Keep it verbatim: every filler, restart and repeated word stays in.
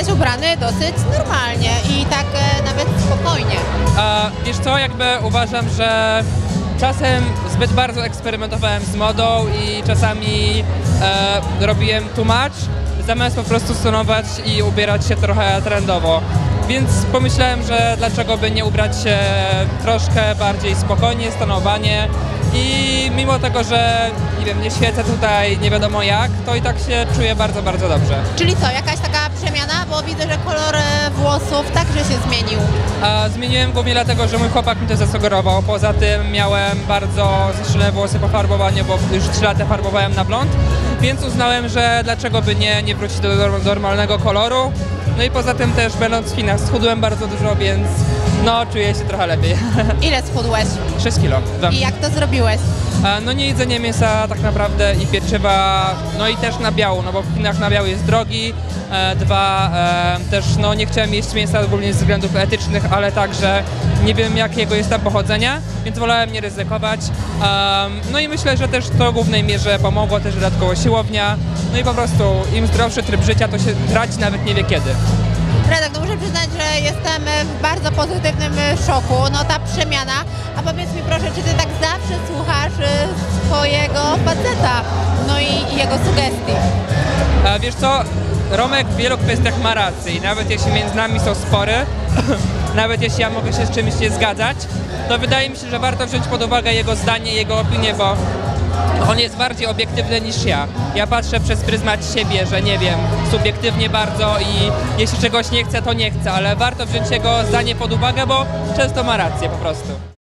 jesteś ubrany dosyć normalnie i tak e, nawet spokojnie. A wiesz co, jakby uważam, że czasem zbyt bardzo eksperymentowałem z modą i czasami e, robiłem too much, zamiast po prostu stonować i ubierać się trochę trendowo. Więc pomyślałem, że dlaczego by nie ubrać się troszkę bardziej spokojnie, stonowanie i mimo tego, że nie wiem, nie świecę tutaj nie wiadomo jak, to i tak się czuję bardzo, bardzo dobrze. Czyli co, jakaś taka przemiana? Bo widzę, że kolor e, włosów także się zmienił. A zmieniłem głównie dlatego, że mój chłopak mi to zasugerował. Poza tym miałem bardzo zastrzelone włosy po farbowaniu, bo już trzy lata farbowałem na blond, więc uznałem, że dlaczego by nie, nie wrócić do normalnego koloru. No i poza tym też będąc w Chinach schudłem bardzo dużo, więc no czuję się trochę lepiej. Ile schudłeś? sześć kilo. I jak to zrobiłeś? A, No nie jedzenie mięsa tak naprawdę i pieczywa, no i też nabiału, no bo w Chinach nabiał jest drogi. E, dwa, e, też no nie chciałem jeść mięsa ogólnie ze względów etycznych, ale także nie wiem jakiego jest tam pochodzenia, więc wolałem nie ryzykować. Um, no i myślę, że też to w głównej mierze pomogło, też dodatkowo siłownia. No i po prostu im zdrowszy tryb życia, to się traci nawet nie wie kiedy. Radek, no muszę przyznać, że jestem w bardzo pozytywnym szoku, no ta przemiana. A powiedz mi proszę, czy ty tak zawsze słuchasz y, swojego faceta, no i, i jego sugestii? A wiesz co, Romek w wielu kwestiach ma rację i nawet jeśli między nami są spory, nawet jeśli ja mogę się z czymś nie zgadzać, to wydaje mi się, że warto wziąć pod uwagę jego zdanie, jego opinię, bo on jest bardziej obiektywny niż ja. Ja patrzę przez pryzmat siebie, że nie wiem, subiektywnie bardzo i jeśli czegoś nie chcę, to nie chcę, ale warto wziąć jego zdanie pod uwagę, bo często ma rację po prostu.